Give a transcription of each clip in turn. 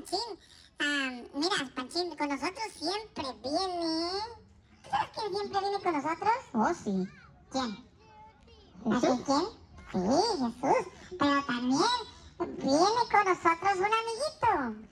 Panchín. Mira, Panchín, con nosotros siempre viene... ¿Tú sabes quién siempre viene con nosotros? Oh, sí. ¿Quién? ¿Jesús? ¿Quién? Sí, Jesús. Pero también viene con nosotros un amiguito.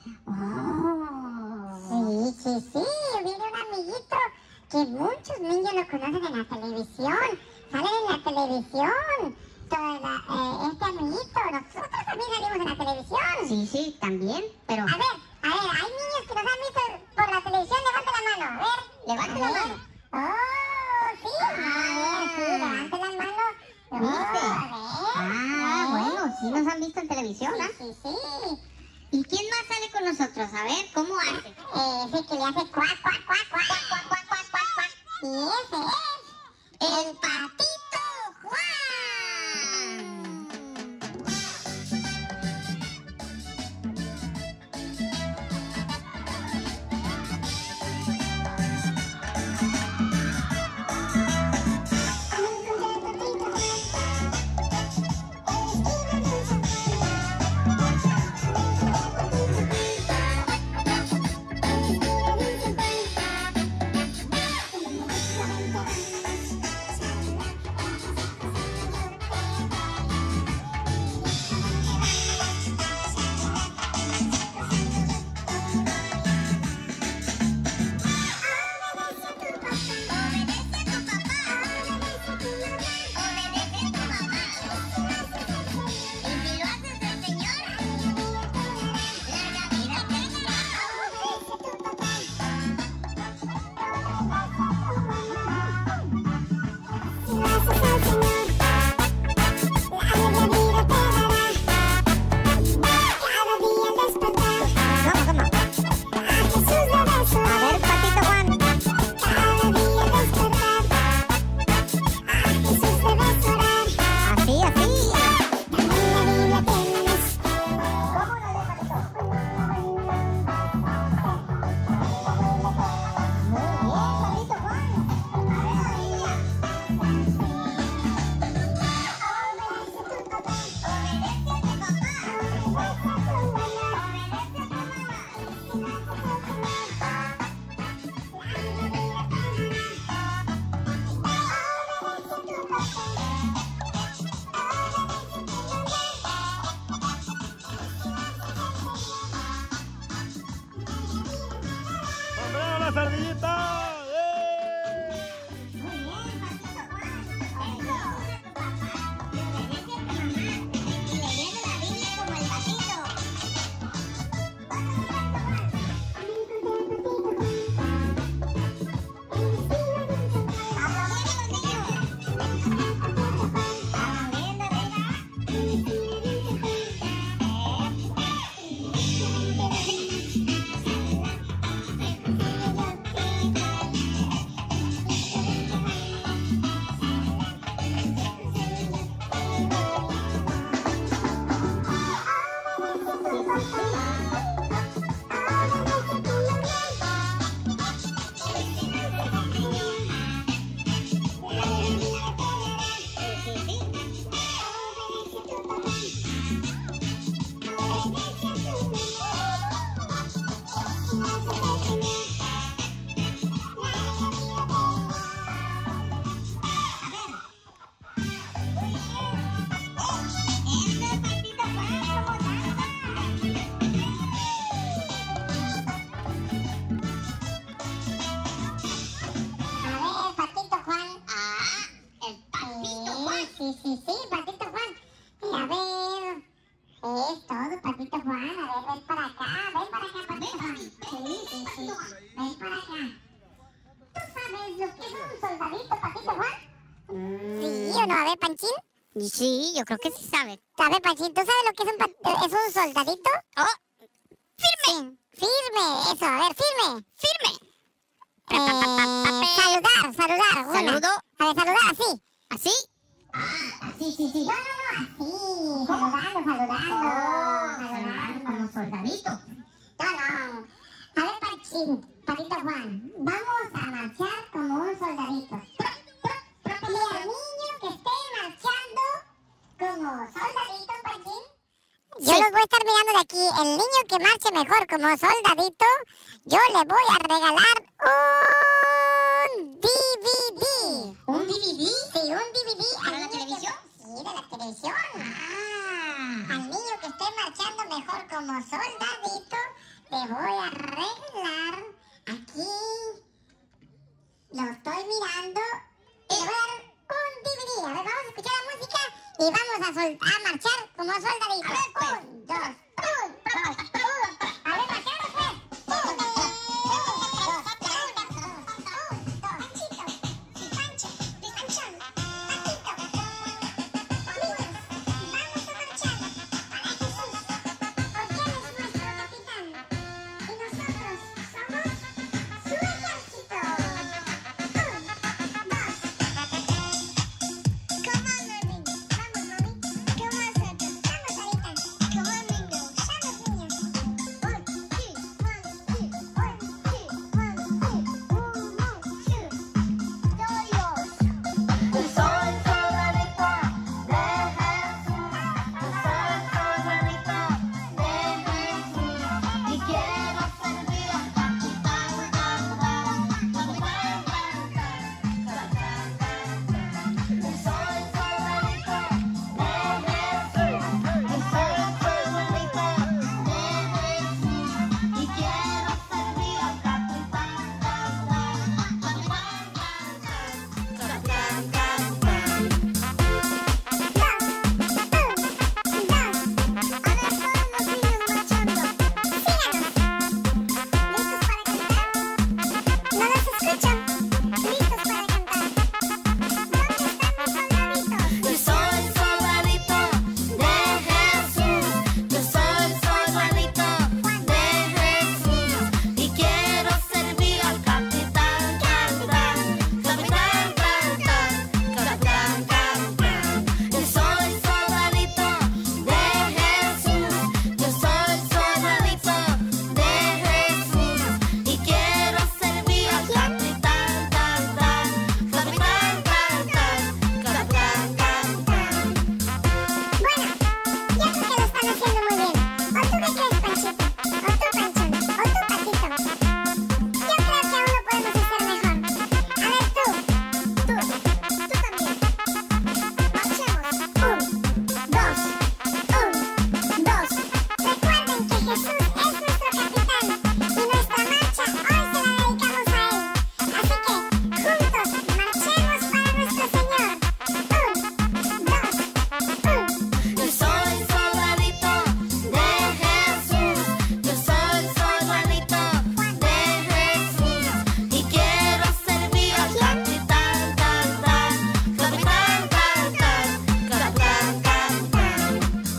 Oh. Sí, viene un amiguito que muchos niños lo conocen en la televisión. Salen en la televisión. Este amiguito, nosotros también salimos en la televisión. Sí, también, pero... A ver, hay niños que nos han visto por la televisión. Levante la mano, a ver. Levante la mano. Oh, sí, a ver, sí, levante la mano. ¿Viste? A ver. Bueno, sí nos han visto en televisión, ¿ah? Sí. ¿Y quién más sale con nosotros? A ver, ¿cómo hace? Ese que le hace cuac, cuac, cuac, cuac, cuac, cuac, cuac, cuac, cuac. Y ese es el Patito Juan. ¡Sombrero las ardillitas! Sí, Patito Juan. A ver, es todo, Patito Juan. A ver, ven para acá, Patito Juan. Sí. Ven para acá. ¿Tú sabes lo que es un soldadito, Patito Juan? ¿Sí o no? A ver, Panchín. Sí, yo creo que sí sabe. A ver, Panchín, ¿tú sabes lo que es un soldadito? ¡Oh! ¡Firme! Firme, eso, a ver, firme. ¡Firme! Saludar. Saludo. A ver, saludar así. ¿Así? Sí. No, así. Saludando. Como soldadito. No. A ver, Patito Juan, vamos a marchar como un soldadito. Y el niño que esté marchando como soldadito, Pachín, yo los voy a estar mirando de aquí. El niño que marche mejor como soldadito, yo le voy a regalar un DVD. ¿Un DVD? Sí, un DVD. ¿Para la televisión? Sí, de la televisión. Ah. Al niño que esté marchando mejor como soldadito, le voy a regalar aquí. Lo estoy mirando y le voy a dar un DVD. A ver, vamos a escuchar la música y vamos a marchar como soldadito. A ver, pues. 1, 2, 1, 2, 1. A ver, marchamos pues. 1, 2, 2, 1, 2, 2. Panchito, y Pancho, y Panchón, Patito. Amigos, vamos a marchar para Jesús, porque Él es nuestro capitán y nosotros somos su ejército. 1, 2. Come on, Mami. Vamos, Mami. Come on, Santa. Vamos, Sarita. Come on, Mingo. Vamos, niños. 1, 2, 1, 2, 1, 2, 1, 2. Yo soy soldadito de Jesús, yo soy soldadito de Jesús, y quiero servir al capitán, capitán, capitán, yo soy soldadito de Jesús, yo soy soldadito de Jesús, y quiero servir al capitán, Yo soy soldadito de Jesús, yo soy soldadito de Jesús, y quiero servir al capitán, capitán, capitán, capitán, capitán, capitán. Yo soy soldadito de Jesús, yo soy soldadito de Jesús, y quiero servir al capitán, capitán, capitán, capitán, capitán, capitán. Bueno, yo creo que lo están haciendo muy bien. ¿O tú qué crees, Panchito? ¿O tú, Panchón? ¿O tú, Patito? Yo creo que aún lo podemos hacer mejor. A ver, tú también. Marchemos. 1, 2, 1, 2. Recuerden que Jesús es nuestro capitán y nuestra marcha hoy se la dedicamos a Él. Así que, juntos, marchemos para nuestro Señor. 1, 2, 1. Yo soy soldadito de Jesús, yo soy soldadito de Jesús, y quiero servir al capitán, capitán, capitán, capitán, capitán, capitán.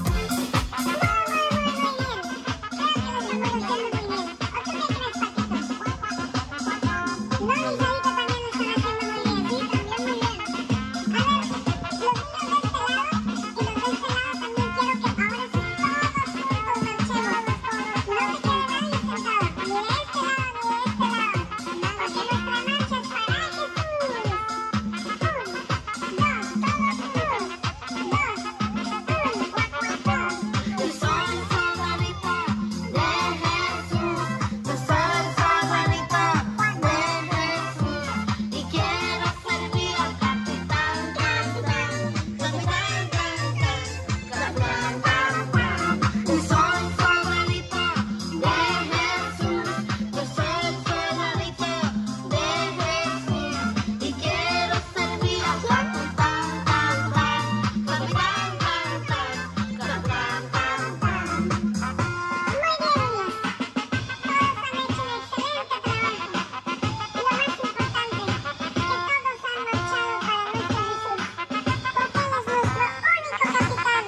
Yo soy soldadito de Jesús, yo soy soldadito de Jesús, y quiero servir al capitán, capitán, capitán, capitán, capitán, capitán. Yo soy soldadito de Jesús, yo soy soldadito de Jesús, y quiero servir al capitán, capitán, capitán, capitán, capitán, capitán. Muy bien, niños. Todos han hecho un excelente trabajo. Y lo más importante, que todos han marchado para nuestro Jesús, porque Él es nuestro único capitán.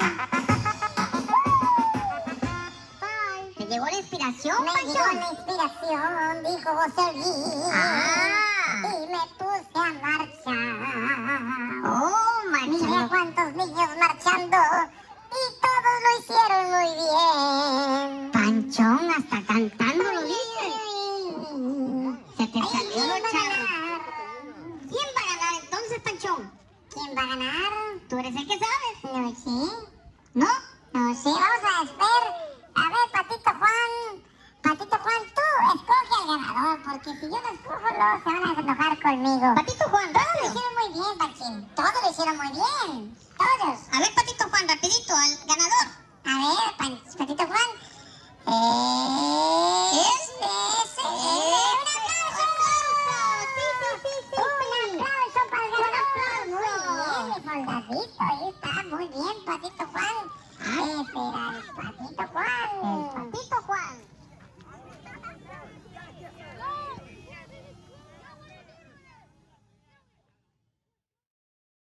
¿Te llegó la inspiración, Me llegó Panchón? la inspiración, dijo José Luis, Ah. y me puse a marchar. Oh, Mira marchando. cuántos niños marchando, y todos lo hicieron muy bien. Panchón, hasta cantando lo dices. Se te Ay, salió ¿quién lo va a charro. ganar? ¿Quién va a ganar entonces, Panchón? ¿Quién va a ganar? Tú eres el que sabes. No sé. ¿No? No sé, vamos a ver. A A ver, Patito Juan, tú escoge al ganador, porque si yo lo escojo, luego se van a enojar conmigo. Patito Juan, Todos lo rápido. hicieron muy bien, Pachín. Todos lo hicieron muy bien. Todos. A ver, Patito Juan, rapidito, al ganador. A ver, Patito Juan.